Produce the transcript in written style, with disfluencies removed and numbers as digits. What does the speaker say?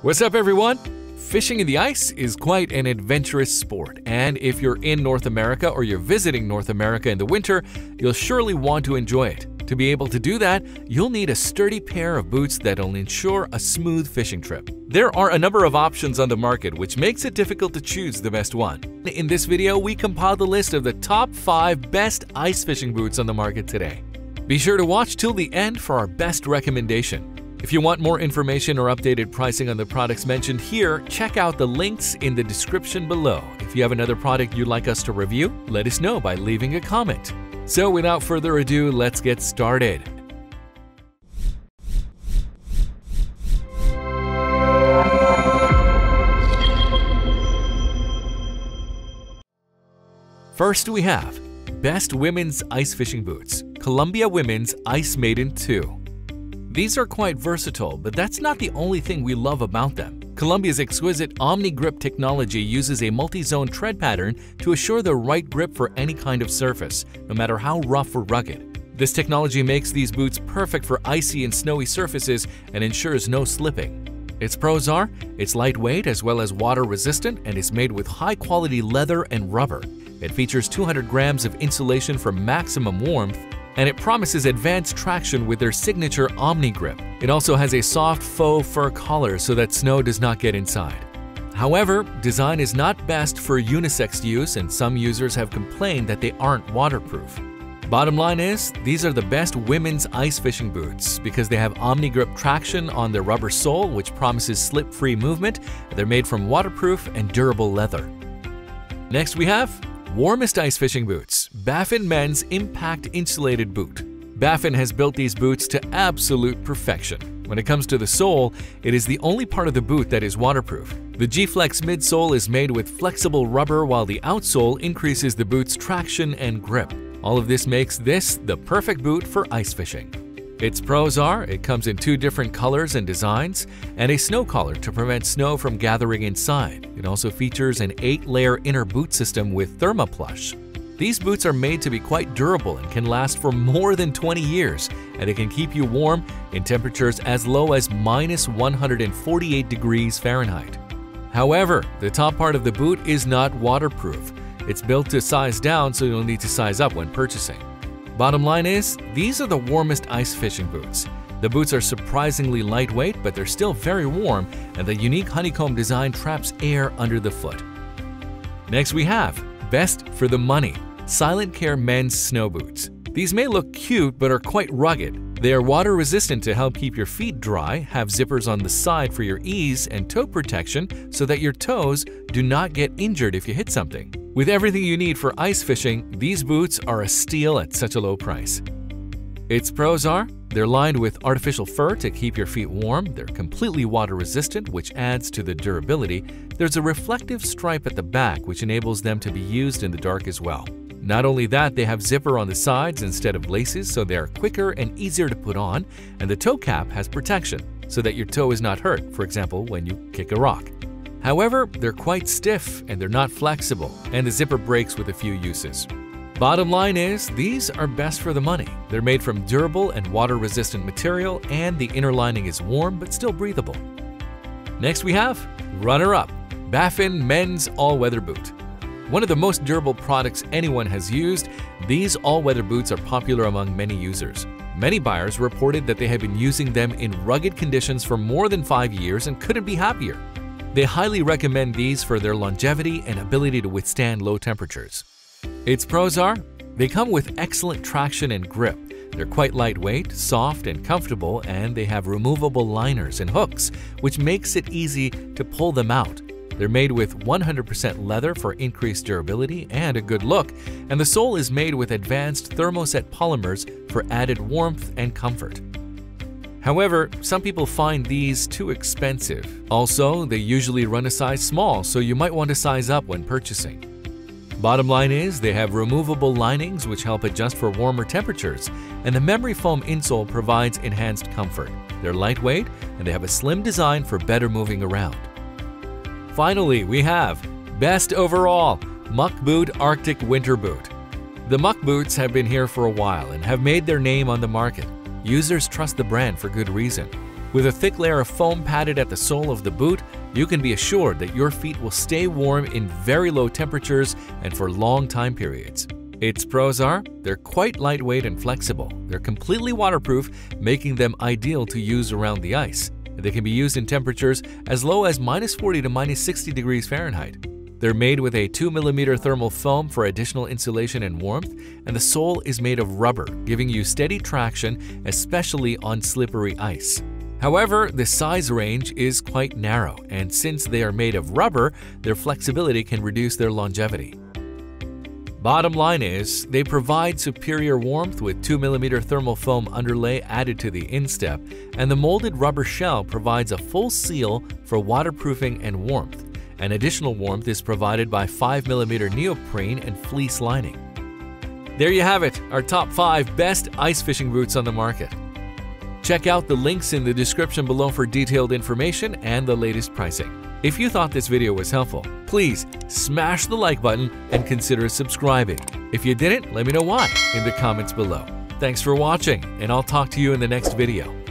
What's up, everyone? Fishing in the ice is quite an adventurous sport, and if you're in North America or you're visiting North America in the winter, you'll surely want to enjoy it. To be able to do that, you'll need a sturdy pair of boots that'll ensure a smooth fishing trip. There are a number of options on the market, which makes it difficult to choose the best one. In this video, we compiled the list of the top 5 best ice fishing boots on the market today. Be sure to watch till the end for our best recommendation. If you want more information or updated pricing on the products mentioned here, check out the links in the description below. If you have another product you'd like us to review, let us know by leaving a comment. So without further ado, let's get started. First we have Best Women's Ice Fishing Boots, Columbia Women's Ice Maiden 2. These are quite versatile, but that's not the only thing we love about them. Columbia's exquisite OmniGrip technology uses a multi-zone tread pattern to assure the right grip for any kind of surface, no matter how rough or rugged. This technology makes these boots perfect for icy and snowy surfaces and ensures no slipping. Its pros are, it's lightweight as well as water-resistant and is made with high-quality leather and rubber. It features 200 grams of insulation for maximum warmth, and it promises advanced traction with their signature OmniGrip. It also has a soft faux fur collar so that snow does not get inside. However, design is not best for unisex use, and some users have complained that they aren't waterproof. Bottom line is, these are the best women's ice fishing boots because they have OmniGrip traction on their rubber sole, which promises slip-free movement. They're made from waterproof and durable leather. Next we have Warmest Ice Fishing Boots, Baffin Men's Impact Insulated Boot. Baffin has built these boots to absolute perfection. When it comes to the sole, it is the only part of the boot that is waterproof. The G-Flex midsole is made with flexible rubber, while the outsole increases the boot's traction and grip. All of this makes this the perfect boot for ice fishing. Its pros are, it comes in 2 different colors and designs, and a snow collar to prevent snow from gathering inside. It also features an 8-layer inner boot system with ThermaPlush. These boots are made to be quite durable and can last for more than 20 years, and they can keep you warm in temperatures as low as -148 degrees Fahrenheit. However, the top part of the boot is not waterproof. It's built to size down, so you'll need to size up when purchasing. Bottom line is, these are the warmest ice fishing boots. The boots are surprisingly lightweight, but they're still very warm, and the unique honeycomb design traps air under the foot. Next we have Best for the Money, Silent Care Men's Snow Boots. These may look cute, but are quite rugged. They are water resistant to help keep your feet dry, have zippers on the side for your ease, and toe protection so that your toes do not get injured if you hit something. With everything you need for ice fishing, these boots are a steal at such a low price. Its pros are, they're lined with artificial fur to keep your feet warm, they're completely water resistant, which adds to the durability. There's a reflective stripe at the back, which enables them to be used in the dark as well. Not only that, they have zipper on the sides instead of laces, so they are quicker and easier to put on, and the toe cap has protection so that your toe is not hurt, for example, when you kick a rock. However, they're quite stiff and they're not flexible, and the zipper breaks with a few uses. Bottom line is, these are best for the money. They're made from durable and water-resistant material, and the inner lining is warm but still breathable. Next we have runner-up, Baffin Men's All-Weather Boot. One of the most durable products anyone has used, these all-weather boots are popular among many users. Many buyers reported that they had been using them in rugged conditions for more than 5 years and couldn't be happier. They highly recommend these for their longevity and ability to withstand low temperatures. Its pros are, they come with excellent traction and grip. They're quite lightweight, soft, and comfortable, and they have removable liners and hooks, which makes it easy to pull them out. They're made with 100% leather for increased durability and a good look, and the sole is made with advanced thermoset polymers for added warmth and comfort. However, some people find these too expensive. Also, they usually run a size small, so you might want to size up when purchasing. Bottom line is, they have removable linings which help adjust for warmer temperatures, and the memory foam insole provides enhanced comfort. They're lightweight, and they have a slim design for better moving around. Finally, we have Best Overall, Muck Boot Arctic Winter Boot. The Muck boots have been here for a while and have made their name on the market. Users trust the brand for good reason. With a thick layer of foam padded at the sole of the boot, you can be assured that your feet will stay warm in very low temperatures and for long time periods. Its pros are, they're quite lightweight and flexible. They're completely waterproof, making them ideal to use around the ice. They can be used in temperatures as low as -40 to -60 degrees Fahrenheit. They're made with a 2mm thermal foam for additional insulation and warmth, and the sole is made of rubber, giving you steady traction, especially on slippery ice. However, the size range is quite narrow, and since they are made of rubber, their flexibility can reduce their longevity. Bottom line is, they provide superior warmth with 2mm thermal foam underlay added to the instep, and the molded rubber shell provides a full seal for waterproofing and warmth. An additional warmth is provided by 5mm neoprene and fleece lining. There you have it, our top 5 best ice fishing boots on the market. Check out the links in the description below for detailed information and the latest pricing. If you thought this video was helpful, please smash the like button and consider subscribing. If you didn't, let me know why in the comments below. Thanks for watching, and I'll talk to you in the next video.